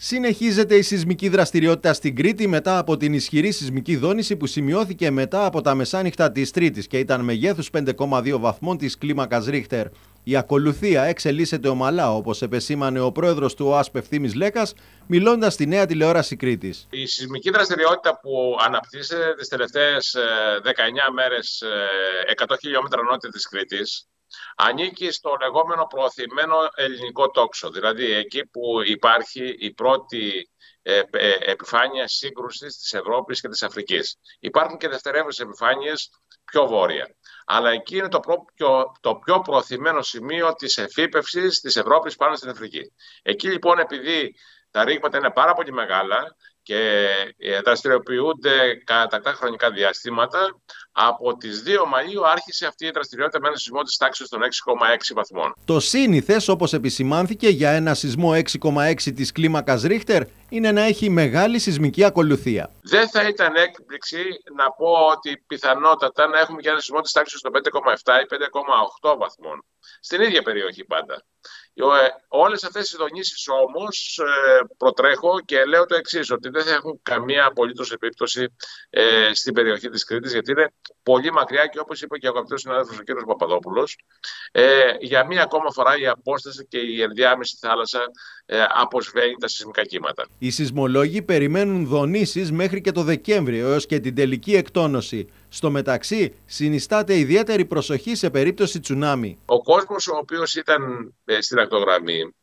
Συνεχίζεται η σεισμική δραστηριότητα στην Κρήτη μετά από την ισχυρή σεισμική δόνηση που σημειώθηκε μετά από τα μεσάνυχτα της Τρίτης και ήταν μεγέθους 5,2 βαθμών της κλίμακας Ρίχτερ. Η ακολουθία εξελίσσεται ομαλά, όπως επεσήμανε ο πρόεδρος του ΟΑΣΠ Ευθύμης Λέκας, μιλώντας στη Νέα Τηλεόραση Κρήτης. Η σεισμική δραστηριότητα που αναπτύσσεται τις τελευταίες 19 μέρες 100 χιλιόμετρα νότια της Κρήτης ανήκει στο λεγόμενο προωθημένο ελληνικό τόξο, δηλαδή εκεί που υπάρχει η πρώτη επιφάνεια σύγκρουσης της Ευρώπης και της Αφρικής. Υπάρχουν και δευτερεύουσες επιφάνειες πιο βόρεια. Αλλά εκεί είναι το πιο προωθημένο σημείο της εφύπευσης της Ευρώπης πάνω στην Αφρική. Εκεί λοιπόν, επειδή τα ρήγματα είναι πάρα πολύ μεγάλα και δραστηριοποιούνται κατά τακτά χρονικά διαστήματα, από τις 2 Μαΐου άρχισε αυτή η δραστηριότητα με ένα σεισμό της τάξης των 6,6 βαθμών. Το σύνηθες, όπως επισημάνθηκε, για ένα σεισμό 6,6 της κλίμακας Ρίχτερ είναι να έχει μεγάλη σεισμική ακολουθία. Δεν θα ήταν έκπληξη να πω ότι πιθανότατα να έχουμε και ένα σεισμό της τάξης των 5,7 ή 5,8 βαθμών. Στην ίδια περιοχή πάντα. Όλες αυτές οι δονήσεις όμως προτρέχω και λέω το εξής, ότι δεν θα έχουν καμία απολύτως επίπτωση στην περιοχή της Κρήτης, γιατί είναι πολύ μακριά και όπως είπε και ο αγαπητός συνάδελφος ο κ. Παπαδόπουλος, για μία ακόμα φορά η απόσταση και η ενδιάμεση θάλασσα αποσβαίνει τα σεισμικά κύματα. Οι σεισμολόγοι περιμένουν δονήσεις μέχρι και το Δεκέμβριο έως και την τελική εκτόνωση. Στο μεταξύ, συνιστάται ιδιαίτερη προσοχή σε περίπτωση τσουνάμι. Ο κόσμος ο οποίος ήταν στην ακτογραμμή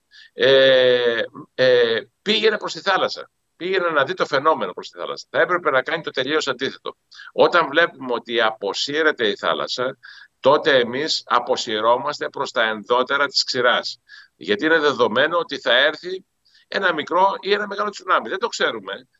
πήγαινε προς τη θάλασσα. Πήγαινε να δει το φαινόμενο προς τη θάλασσα. Θα έπρεπε να κάνει το τελείως αντίθετο. Όταν βλέπουμε ότι αποσύρεται η θάλασσα, τότε εμείς αποσυρώμαστε προς τα ενδότερα της ξηράς. Γιατί είναι δεδομένο ότι θα έρθει ένα μικρό ή ένα μεγάλο τσουνάμι. Δεν το ξέρουμε.